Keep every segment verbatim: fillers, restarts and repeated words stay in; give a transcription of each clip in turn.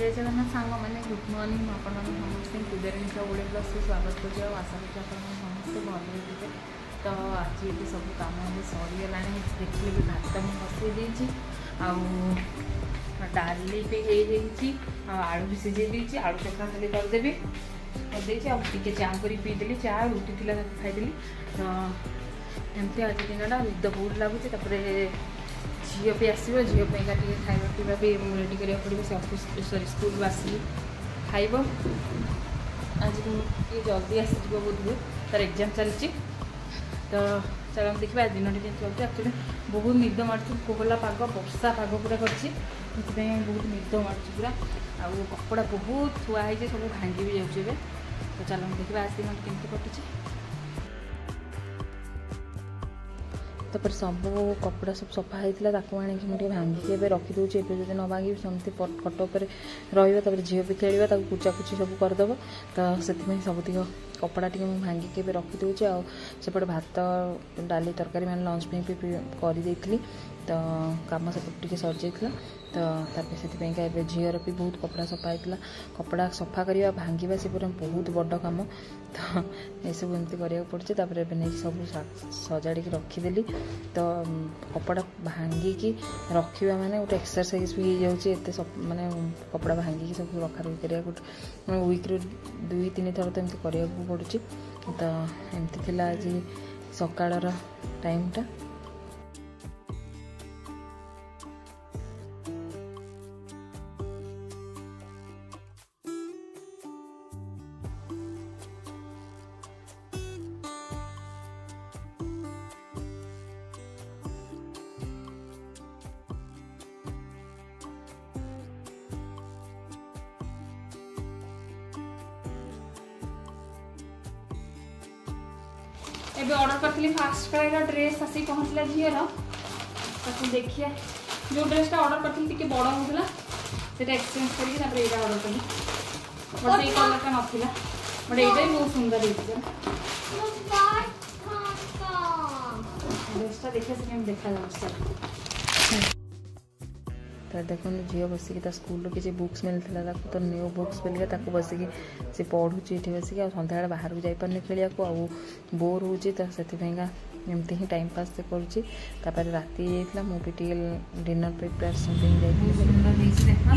जय जगन्नाथ सांग मैंने गुड मॉर्निंग आपण समस्त कुबेरनिका ओडे प्लस स्वागत कर आशा कर समस्त भल थे। तो आज ये सब कम सरीगला देखिए भी भात मुझे बसई देती डाली भी हो आलू भी सीझे देती आलू चक्का खाली करदेवी करदे टे चा कर पीदेली चा रुटी थी खाईदेली। तो एमती आज दिन निद बहुत लगुच झील भी आसो झील खाଇବା पीवा भी रेडी करा पड़ो से ऑफिस सॉरी स्कूल आसिक खाइब। आज ये जल्दी आसीज बोध हुए तार एग्जाम चलती। तो चल हम देखा दिन टी चलती एक्चुअली बहुत निद मार्च कोहला पाग वर्षा पाग पूरा कर बहुत निद मार्च पूरा आउ कपड़ा बहुत थुआई सब भांगी भी जाऊे। तो चल हम देखा आज दिन केमती कटुचे। तापर सब कपड़ा सब सफा होता आनी मुझे भांगिकी रखीदे एवं न भांगी सेमती खट उपर रही झील भी खेल कुचाकुची सब करदेव। तो से सबुतिक कपड़ा टी भांगिकी रखीदे आउट भात डाली तरकारी मैंने लंच भी करदी। तो कम सेपटे सर जाता। तो तापर से झीर भी बहुत कपड़ा सफा होता कपड़ा सफा करवा भांगा से पूरा बहुत बड़ कम। तो ये सब एमती कराया पड़े नहीं सब सजाड़ी रखीदेली। तो कपड़ा भांगिकी रखा माने गोटे एक्सरसाइज भी हो जाए माने कपड़ा भांगिकी सब रखा रखी करा वीक्रे दुई तीन थर तो एमती कराया पड़ुची। तो एमती थिला आज सकाळर टाइमटा। एबे ऑर्डर करथली फास्ट क्राई का ड्रेस आसी पहुंचला झीर ताकू देखिए जो ड्रेसटा ऑर्डर करथली टिके बड़ होतला सेटा एक्सचेंज करके तापर एटा ऑर्डर करली बट ए कलर का नथिला बट एटा बहुत सुंदर दिखছে ड्रेसटा देखा से हम देखा जाउछ। तो देखो झील बसिक स्कूल किसी बुक्स मिलता तो न्यू बुक्स मिले बसिक सी पढ़ुची ये बसिक सन्ध्या बाहर को जापारे खेलिया को आउ बोर हो एमती ही टाइम पास से कर राति जाता मुझे डिनर प्रिपरेशन देखा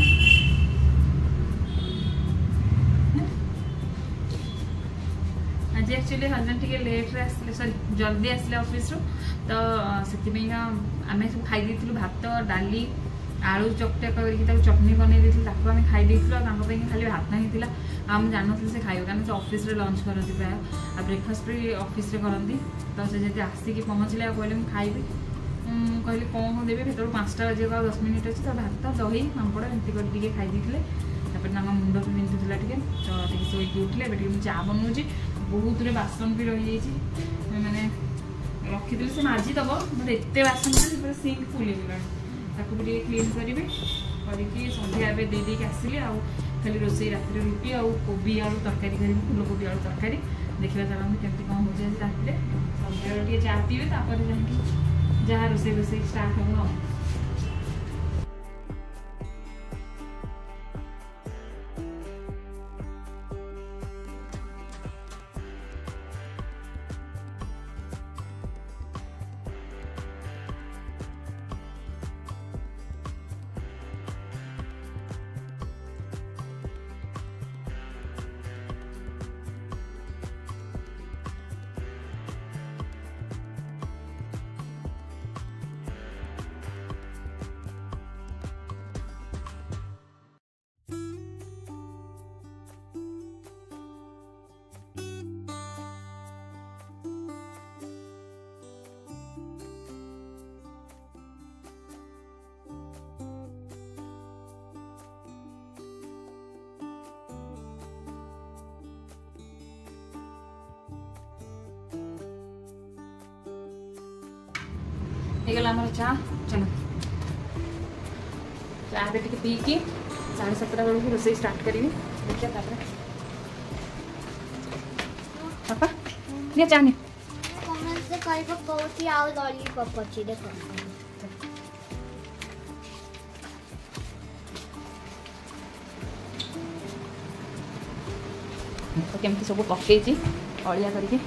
आज एक्चुअली हजबैंड टे लेट रे आसले सॉरी जल्दी आसले ऑफिस रो। तो से आम सब खाई भात डाली आलू चकटा कर चटनी बनई आम खाई खाली भात ही थी आम जान से खाइब कारण से ऑफिस रे लंच करती प्राय आ ब्रेकफास्ट भी ऑफिस रे करती। तो से जब आसिक पहुँचले कहले मुझे खाइबी कहली कौन देवी से पाँचटा बजे का दस मिनिट अच्छे तो भात दही पापड़ एमती कर खाई देते मुंड भी बिंधुला टे। तो शोक उठले ए चा बनाऊँगी बहुत रे बासन भी रही मैंने रखीदी से माजिदब बट एत बासन सिंक फुल ताकू भी क्लीन करेंगे करके सन्ध्या दे देके आसिली आ खाली रोसे राति रुटी आ कोबी आलू तरकारी करी फूलकोबी आलू तरकारी देखा चलते केमती कौन हो राति सन्ध्या टे चा पीबे जा जहाँ रोसे रोसे स्टार्ट हम। गला चा चलो चा टे पीकी साढ़े सातटा बेलू रोसे स्टार्ट करी देखिए पापा नहीं चा नहीं लॉलीपॉप अच्छी देखो तो केमती सब पकई अलिया करके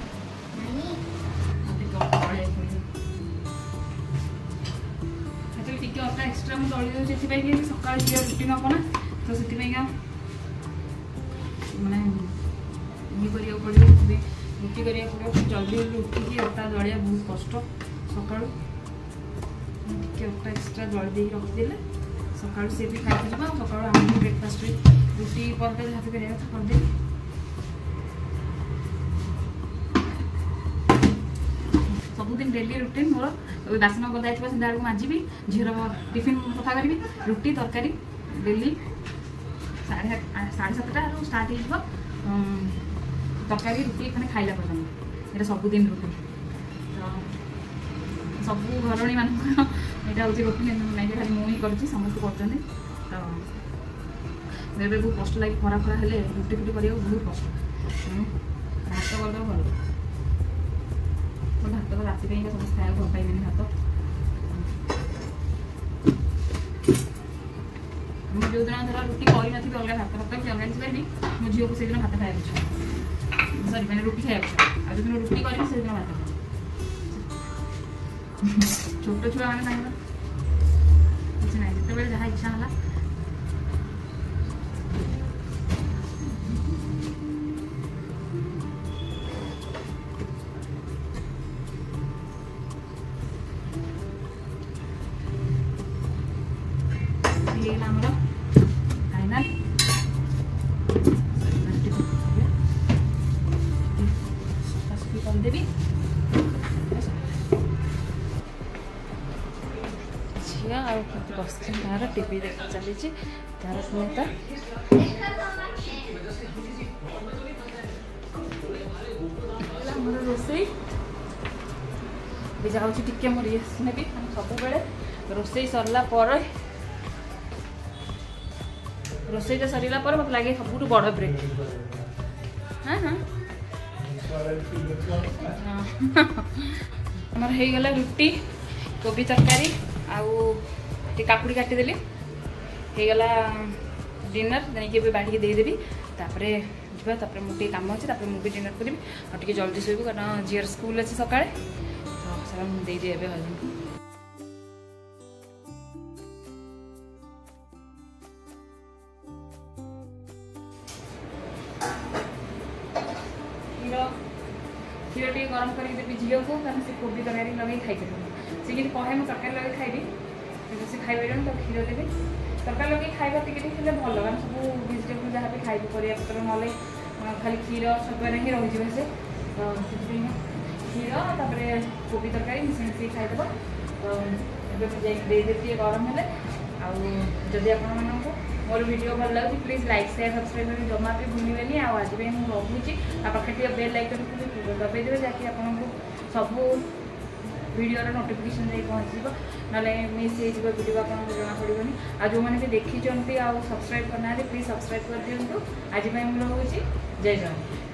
अटा एक्सट्रा मुझे दली दूसरी कि सका झील रुटी नब ना तो से मैंने ये करा पड़ो रुटी करा पड़ो जल्दी जल्दी उठिकी अटा दलिया बहुत कष्ट सका अटा एक्सट्रा दली दे रखिदे सका सी भी खाई सका आम ब्रेकफास्ट रुटी परटा जहाँ भी करा करदे सबुदिन डेली रुटीन मोर बासन गदा सन्ध्या बेलू माजिबी झीर टिफिन सफा करी रुटी तरकारी डेली साढ़े साढ़े सातटा स्टार्ट हो तरकारी रुटी मैंने खाइला पर्यटन ये सबुदिन रुटीन तो सबू घरणी मान यहाँ हूँ रुटीन नहीं खाली मुझे करुँच समस्त कर तो बेबे बहुत कष्ट लगे खरा खरा हेल्ले रुटी फुटी करा बहुत कष्ट भात करदे भल भात तो राति समस्त खाया भल पाइबे भात जो दिन धर रुटी कर अलग भात भात ऑर्गानिज करी मो झील को दिन भात खाया सरी मैंने रुटी खाया आज जो दिन रुटी करी से दिन भात छोट छुआ मैंने किसी ना जिते जहाँ इच्छा है बस तार टीवी देख चली तार स्मिता रोसई जाऊँगी टिके मोर रेस्ट ने सब रोसई सरला रोसईटा सरला मत लगे सब बड़ ब्रेक हाँ हाँ आमर हो गला रुटी कोबी तरकारी आउ काकुड़ी काटिदेली हो गला डिनर नहीं बाढ़ देदेवी तापर जापर मुझे कम अच्छे मुझे डिनर करी और जल्दी शोबू कारण झीर स्कूल अच्छे सका तो सर मुझे हजबैंड क्षीर टे गरम करदेवी झील को से कोबी तरकारी लगे खाई सी कि कहे मुझे तरकारी लगे खाइबी से खाई पारे तो क्षीर देवी तरकारी लगे खाଇବା टिके टिके भल कारण सब भेजिटेबल जहाँ भी खाइबू परिया पत्र ना खाली क्षीर छतुआ ही रही से तो क्षीर तापर कोबी तरकारी मिसी मिसी खाईदेव तो देदेवी गरम है आदि आप मोर वीडियो भल लगे प्लीज लाइक शेयर सब्सक्राइब कर जमा भी भूलें आज मुझे रखुची पाखे बेल आइकन को दबाइदेवे जहाँकि आपको सब वीडियो नोटिफिकेशन जाए पहुँच ना मिस हो वीडियो आपको जना पड़ोनी आ जो मैंने भी देखी सब्सक्राइब करना प्लीज सब्सक्राइब कर दिंतु आज रोचे जय जगन्नाथ।